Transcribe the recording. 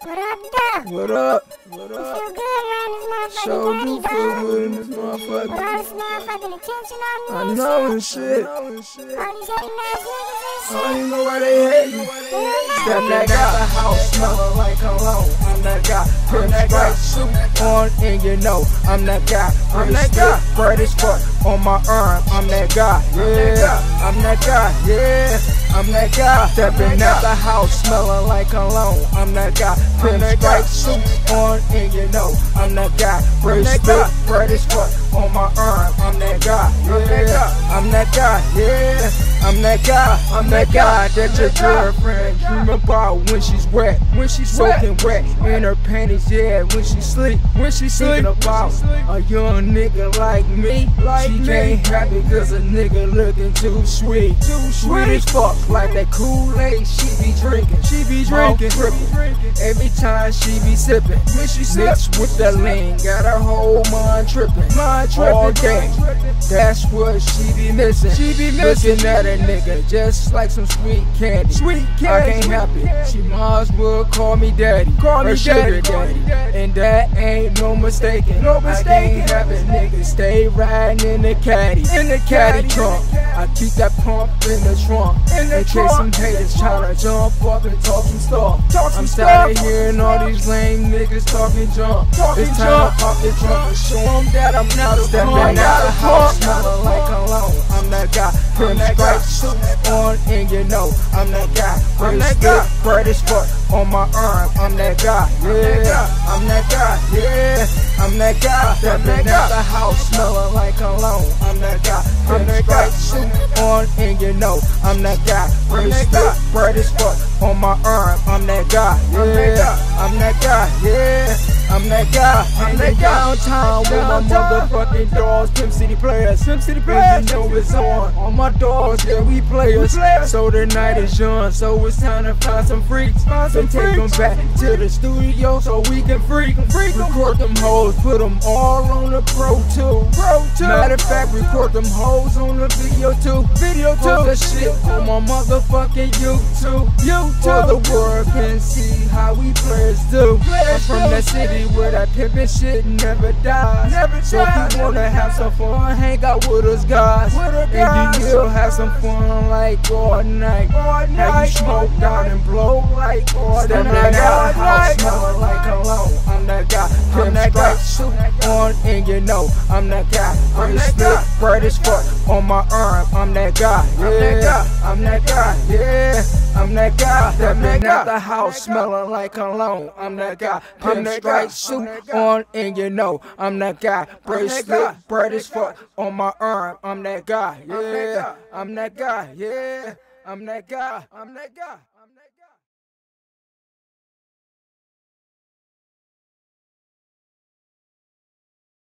What up, Doug? What up? You feel good around this motherfucking Sure party, do dog? feel good in this With motherfucker. all this motherfucking attention on me I and know and shit. All these hating ass niggas and I shit. don't even know why they hate me. Stepping out the house smelling like cologne. I'm that guy. Put that guy suit on and you know I'm that guy. I'm that guy. Bright as fuck on my arm. I'm that guy. Yeah. I'm that guy. Yeah. I'm that guy. Stepping out the house smelling like cologne. I'm that guy. Put that guy suit on and you know I'm that guy. Bright as fuck on my arm. I'm that guy. Yeah. I'm that guy. Yeah. I'm that guy. I'm that guy that your girlfriend dream about when she's wet, when she's soaking wet in her panties. Yeah, when she sleep, thinking about a young nigga like me. She can't have it 'cause a nigga looking too sweet as fuck, like that Kool-Aid she be drinking. Every time she be sipping, mixed with the lean, got her whole mind tripping all day. That's what she be missing. Looking at a nigga just like some sweet candy. I can't help it. She might as well call me daddy, or sugar daddy, and that ain't no mistaking. I can't have it, nigga. Stay riding in the caddy trunk. I keep that pump in the trunk in case some haters tryna jump up and talk some stuff. I'm tired of hearing all these lame niggas talking junk. It's time to pop the trunk and show them that I'm not a stepping out the house smelling like cologne. I'm that guy. Put striped suit on and you know I'm that guy. Bright as fuck on my arm. I'm that guy. Yeah. I'm that guy. Yeah. I'm that guy. Stepping out the house smelling like cologne. I'm that guy. Put striped suit on and you know I'm that guy. Bright as fuck on my arm. I'm that guy. Yeah. I'm that guy. Yeah. I'm that guy. I'm that downtown with my motherfucking dogs, Pimp City players. You know it's on. All my dogs, yeah, we players. So the night is young, so it's time to find some freaks. So take them back to the studio so we can freak. Record them hoes, put them all on the Pro 2. Matter of fact, record them hoes on the video too. Post the shit on my motherfucking YouTube. So the world can see how we players do. I'm from that city where that pimpin' shit never dies. So if you wanna have some fun, hang out with us guys. And you'll have some fun like all night. How you smoke down and blow like all night. Stepping out the house smelling like cologne. I'm that guy. Put that guy suit on and you know I'm that guy. Bright as fuck on my arm. I'm that guy. Yeah. I'm that guy. Yeah. I'm that guy. Stepping out the house smelling like cologne. I'm that guy. Put that guy suit on and you know I'm that guy. Bracelet, bright as fuck on my arm. I'm that guy. Yeah. I'm that guy. Yeah. I'm that guy.